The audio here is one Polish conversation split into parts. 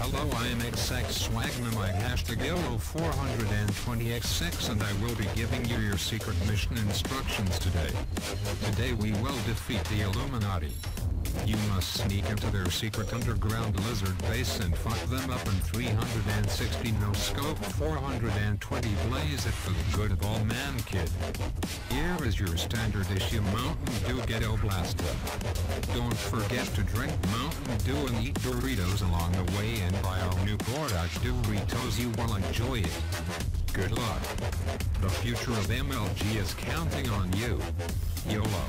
Hello, I am XX Swagnamite hashtag YOLO420X6 and I will be giving you your secret mission instructions today. Today we will defeat the Illuminati. You must sneak into their secret underground lizard base and fuck them up in 360 no scope 420 blaze it for the good of all man, kid. Here is your standard issue Mountain Dew Ghetto Blaster. Don't forget to drink Mountain Dew and eat Doritos along the way, and buy our new product Doritos. You will enjoy it. Good luck. The future of MLG is counting on you. YOLO.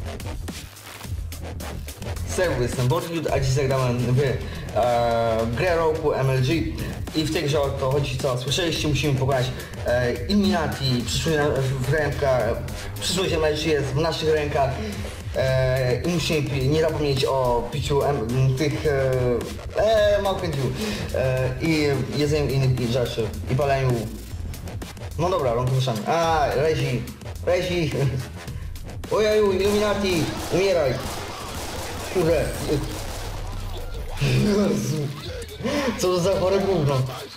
Serwis, jestem Borgiud, a dziś zagrałem w grę roku MLG i w tej grze o to chodzi, co słyszeliście, musimy pokonać Illuminati, przyszłość MLG jest w naszych rękach i musimy nie zapomnieć o piciu tych Mountain Dew i jedzeniu innych rzeczy i paleniu. No dobra, rąk wyszamy. Rezi! Ojeju, Illuminati, umieraj! Kurde! Jezu! Co to za chore gówno?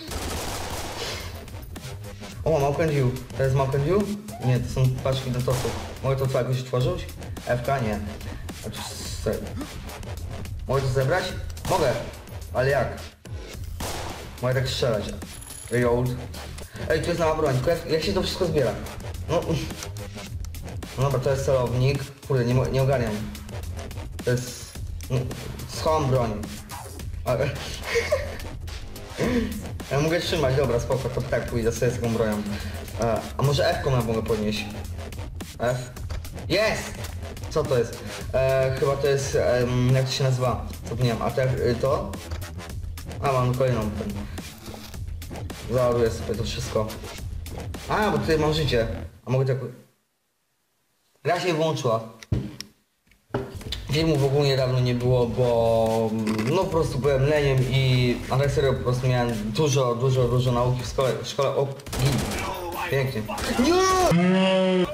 O, Mountain Dew. To jest Mountain Dew? Nie, to są paczki do tosu. Mogę to jakoś tworzyć? FK? Nie. Mogę to zebrać? Mogę! Ale jak? Mogę tak strzelać. Reload. Ej, tu jest nowa broń, tylko jak się to wszystko zbiera? No dobra, to jest celownik. Kurde, nie ogarniam. To jest... schowam broń. Ja mogę trzymać, dobra, spoko, to tak pójdę sobie z taką bronią. A może F-ką ja mogę podnieść? F? Jest! Co to jest? Chyba to jest... jak to się nazywa? Zapomniałem, a to? A, mam kolejną. Załaduję sobie to wszystko. A, bo tutaj mam życie. A mogę tak... Gra się włączyła. Filmu w ogóle niedawno nie było, bo no po prostu byłem leniem i a tak serio po prostu miałem dużo nauki w szkole. O, pięknie. Nie!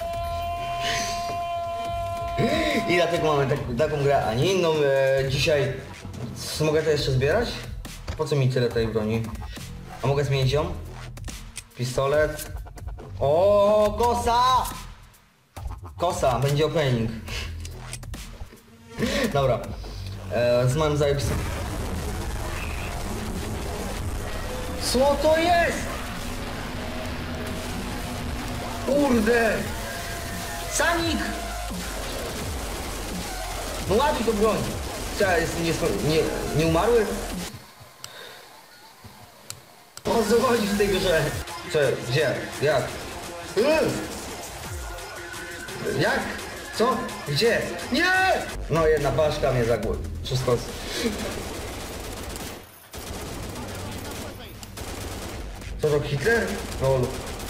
I dlatego mamy taką grę, a nie inną. Dzisiaj mogę to jeszcze zbierać? Po co mi tyle tej broni? A mogę zmienić ją? Pistolet. O, kosa! Kosa, będzie opening. Dobra. Z moim zajebistym. Co to jest? Kurde! Sanik! No ładuj to broń. Co, ja jestem nie umarły? O co chodzi w tej grze? Co? Gdzie? Jak? Jak? Co? Gdzie? Nie! No jedna paszka mnie zagłodzi. Wszystko jest... Co to Hitler? Lol.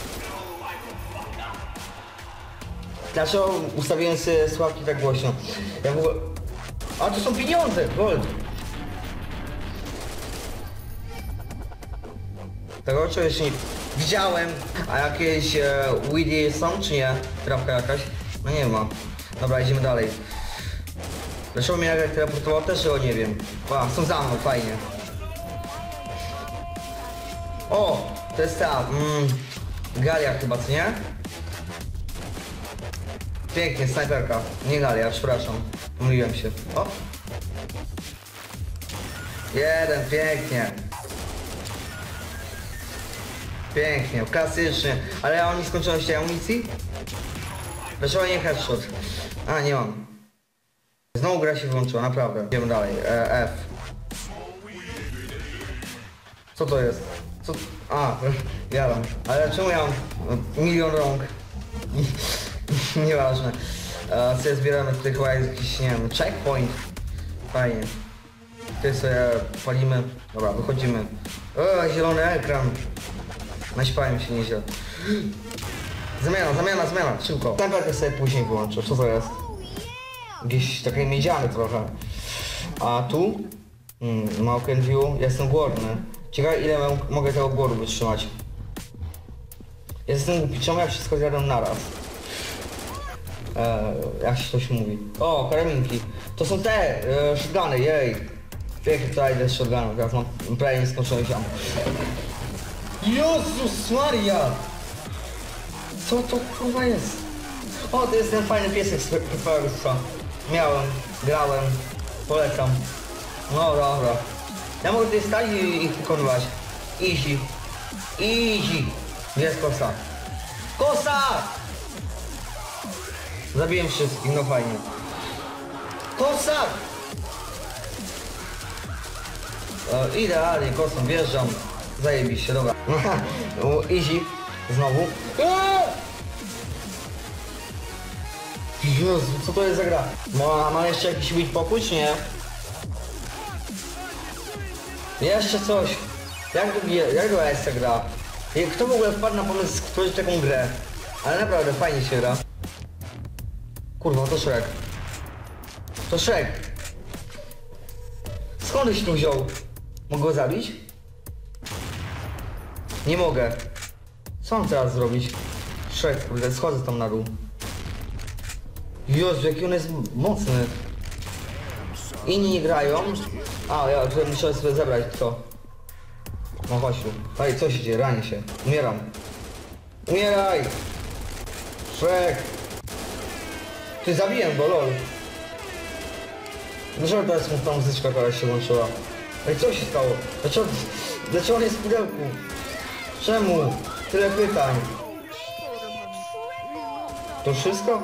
Dlaczego ustawiłem sobie sławki tak głośno? Ja w ogóle... A to są pieniądze! Gold! Tego oczywiście jeszcze nie widziałem. A jakieś weedy są czy nie? Trawka jakaś? No nie ma. Dobra, idziemy dalej. Dlaczego mnie nagle teleportowało? Też o nie wiem. Wow, są za mną, fajnie. O! To jest ta... Galia chyba, co nie? Pięknie, snajperka. Nie Galia, przepraszam. Pomyliłem się. O! Jeden, pięknie. Pięknie, klasycznie. Ale ja mam nieskończoność tej amunicji? Dlaczego nie headshot? A, nie mam. Znowu gra się wyłączyła, naprawdę. Idziemy dalej. F. Co to jest? Co? A, jaram. Ale czemu ja mam milion rąk? Nieważne. Sobie zbieramy tutaj chyba jakiś, nie wiem, checkpoint. Fajnie. Tutaj sobie palimy. Dobra, wychodzimy. O, zielony ekran. Naśpałem się nieźle. Zmiana, szybko. Snajperkę sobie później wyłączę, co to jest? Gdzieś takie miedziane trochę. A tu? Mountain Dew, jestem głodny. Ciekawe ile mogę tego głodu wytrzymać. Jestem głupi, czemu ja wszystko zjadam naraz? Jak się coś mówi? O, karabinki. To są te shotguny, jej. Pięknie, tutaj idę z shotgunem, teraz mam prawie nieskończony się. Jezus Maria! Co to kurwa jest? O, to jest ten fajny piesek z Preferusa. Miałem, grałem, polecam. No dobra. Ja mogę tutaj stać i ich wykonywać. Easy. Easy. Gdzie jest kosa? Kosa! Zabiłem wszystkich, no fajnie. Kosa! Idealnie, kosą wjeżdżam. Zajebiście, dobra. Easy. Znowu. Jezu, co to jest za gra? Mam jeszcze jakiś bit pokój, czy nie? Jeszcze coś. Jak długa jest ta gra? Kto w ogóle wpadł na pomysł stworzyć taką grę? Ale naprawdę fajnie się gra. Kurwa, to Shrek. To Shrek. Skąd się tu wziął? Mogę go zabić? Nie mogę. Co mam teraz zrobić? Shrek, kurde, schodzę tam na dół. Jezu, jaki on jest mocny. Inni nie grają. A, ja muszę sobie zebrać to. No chodź tu. Ej, co się dzieje? Ranię się. Umieram. Umieraj! Shrek! Ty, zabiłem go, lol. Dlaczego teraz mu ta muzyczka teraz się włączyła? Ej, co się stało? Dlaczego on jest w pudełku? Czemu? Tyle pytań. To wszystko?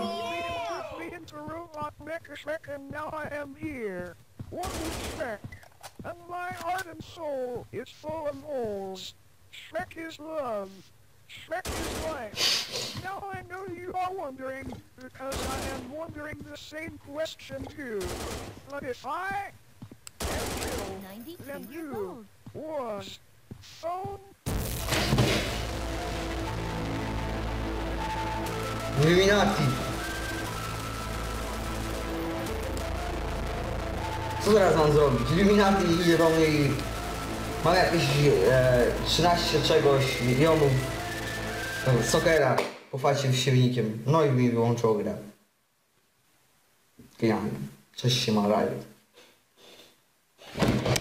And now I am here. One is Shrek, and my heart and soul is full of holes. Shrek is love. Shrek is life. Now I know you are wondering, because I am wondering the same question too. But if I am killed, then who was phone? Illuminati. Co teraz mam zrobić? Illuminati idzie do mnie i mam jakieś 13 czegoś milionów sokera po facie z siewnikiem. No i mi wyłączyło grę. Genialnie. Coś się ma rajt.